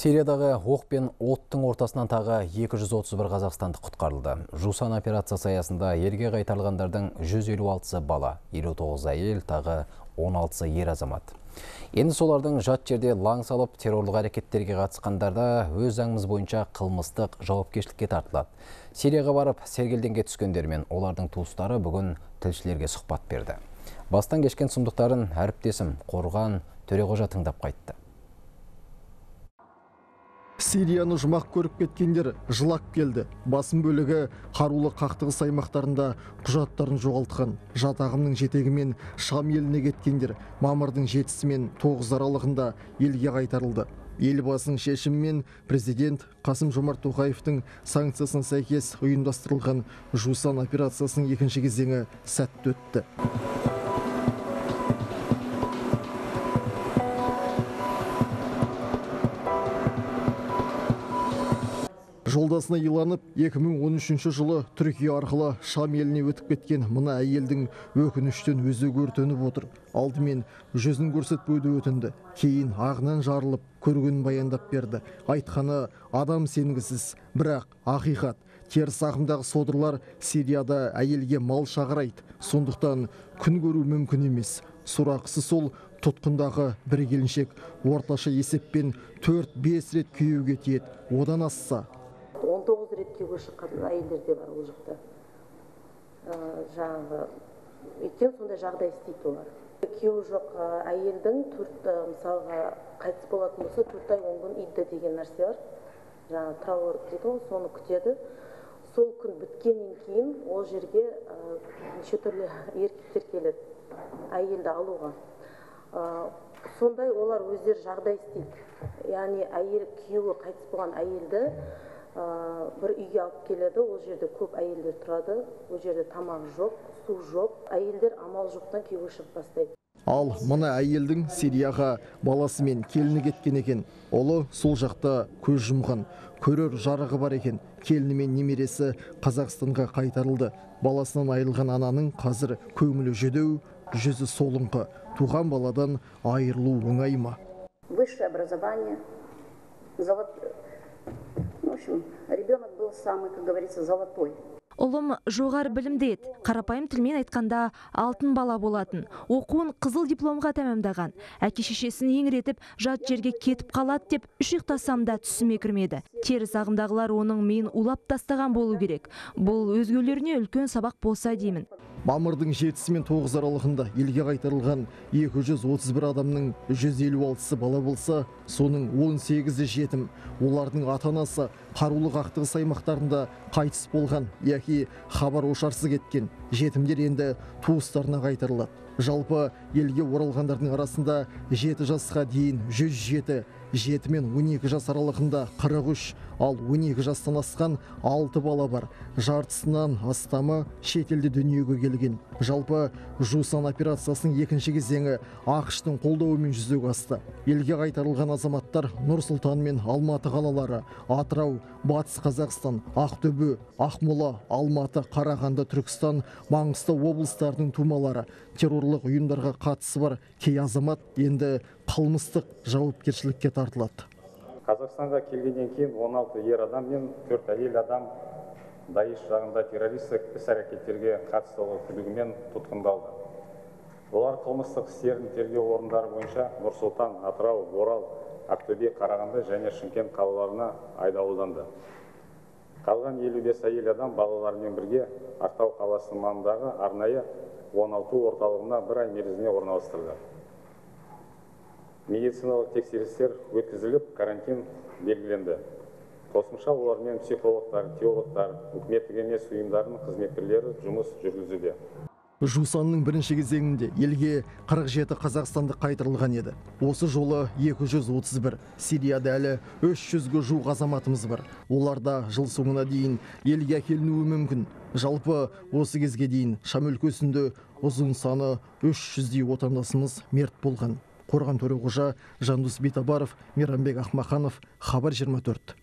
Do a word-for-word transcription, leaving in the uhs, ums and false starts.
Сириядағы оқ пен оттың ортасынан тағы екі жүз отыз бір қазақстандық құтқарылды. Жусан операциясы аясында елге қайтарылғандардың жүз елу алтысы бала, елу тоғыз әйел, тағы он алтысы ер азамат. Енді солардың жат жерде лаң салып террорлық әрекеттерге қатысқандарда өз заңымыз бойынша қылмыстық жауапкершілікке тартылады. Сирияға барып сергелденге түскендер мен олардың туыстары бүгін тілшілерге сұхбат берді. Бастан кешкен сұмдықтарын әріптесім Қорған Төреғожа тыңдап қайтты. Сирияны жұмақ көріп кеткендер жылап келді. Басым бөлігі қарулы қақтығыс аймақтарында құжаттарын жоғалтқан. Жат ағымның жетегімен Шам еліне кеткендер мамырдың жетісі мен тоғызы аралығында елге қайтарылды. Елбасының шешімімен президент Қасым-Жомарт Тоқаевтың санкциясына сәйкес ұйымдастырылған Жусан операциясының екінші кезеңі сәтті өтті. Жолдасына иланып, екі мың он үшінші жылы Түркия арқылы Шам еліне өтіп кеткен мына әйелдің өкініштен өзі өртеніп отыр. Алдымен жүзін көрсетпеуді өтінді. Кейін ағынан жарылып, көргенін баяндап берді. Айтқаны адам сенгісіз, бірақ ақиқат. Теріс ағымдағы содырлар Сирияда әйелге мал шағырайды. Сондықтан күн көру мүмкін емес. Сұрақысы сол, тұтқындағы бір келіншек орташа есеппен төрт-бес рет күйеуге тиеді. Одан асса он тоғыз рет күйеуге шыққан әйелдер де бар ол жақта. Жаңағы өйткені сондай жағдай істейді олар. Күйеуі жоқ әйелдің төрт мысалға қайтыс болатын болса төрт ай он күн идда деген нәрсе бар. Жаңағы траур дейді ғой, соны күтеді. Сол күн біткеннен кейін ол жерге неше түрлі еркектер келеді әйелді алуға. Сондай олар өздері жағдай істейді. Яғни әйел күйеуі қайтыс болған әйелді бір үйге алып келеді, ол жерде көп әйелдер тұрады, ол жерде тамақ жоқ, су жоқ, әйелдер амал жоқтан күйеуге шығып бастайды. Ал мына әйелдің Сирияға баласымен келіні кеткен екен. Олы сол жақта көз жұмған, көрер жарығы бар екен. Келіні мен немересі Қазақстанға қайтарылды. Баласынан айырылған ананың қазір көңілі жүдеу, жүзі солыңқы. Туған баладан айырылу оңай ма? Высшее образование, золотой. В общем, ребенок был самый, как говорится, золотой. Ұлым жоғары білімді еді. Қарапайым тілмен айтқанда алтын бала болатын. Оқуын қызыл дипломға тәмамдаған. Әке-шешесін еңіретіп, жат жерге кетіп қалады деп үш ұйықтасам да түсіме кірмеді. Теріс ағымдағылар оның миын улап тастаған болу керек. Бұл өзгелеріне үлкен сабақ болса деймін. Мамырдың жетісі мен тоғызы аралығында елге қайтарылған екі жүз отыз бір адамның жүз елу алтысы бала болса, соның он сегізі жетім. Олардың ата-анасы қарулы қақтығыс аймақтарында қайтыс болған, яки хабар ошарсыз кеткен. Жетімдер енді туыстарына қайтарылады. Жалпы елге оралғандардың арасында жеті жасқа дейін жүз жеті, жеті мен он екі жас аралығында қырық үш, ал он екі жастан асқан алты бала бар. Жартысынан астамы шетелде дүниеге келген. Жалпы Жусан операциясының екінші кезеңі ақш-тың қолдауымен жүзеге асты. Елге қайтарылған азаматтар Нұр-Сұлтан мен Алматы қалалары, Атырау, Батыс Қазақстан, Ақтөбе, Ақмола, Алматы, Қарағанды, Түркістан, Маңғыстау облыстарының тумалары. Террорлық ұйымдарға қатысы бар кей азамат енді қылмыстық жауапкершілікке тартылады. Қазақстанға келгеннен кейін он алты ер адам мен төрт әйел адам Даиш жағында террористік іс-әрекеттерге қатыстығы күдігімен тұтқындалды. Олар қылмыстық істерін тергеу орындары бойынша Нұр-Сұлтан, Атырау, Орал, Ақтөбе, Қарағанды және Шымкент қалаларына айдалынды. Қалған елу бес әйел адам балаларымен бірге Ақтау қаласының маңындағы арнайы он алты орталығына бір ай мерзіміне орналастырылды. Медициналық тексерістер өткізіліп, карантин белгіленді. Қосымша олармен психологтар, теологтар, үкіметтік емес ұйымдарының қызметкерлері жұмыс жүргізуде. Жусанның бірінші кезеңінде елге қырық жеті қазақстандық қайтарылған еді. Осы жолы екі жүз отыз бір. Сирияда әлі үш жүзге жуық азаматымыз бар. Оларда жыл соңына дейін елге әкелінуі мүмкін. Жалпы осы кезге дейін Шам өлкесінде ұзын саны үш жүздей отандасымыз мерт болған. Қорған Төреғожа, Жандос Битабаров, Мейрамбек Ахмаханов, Хабар жиырма төрт.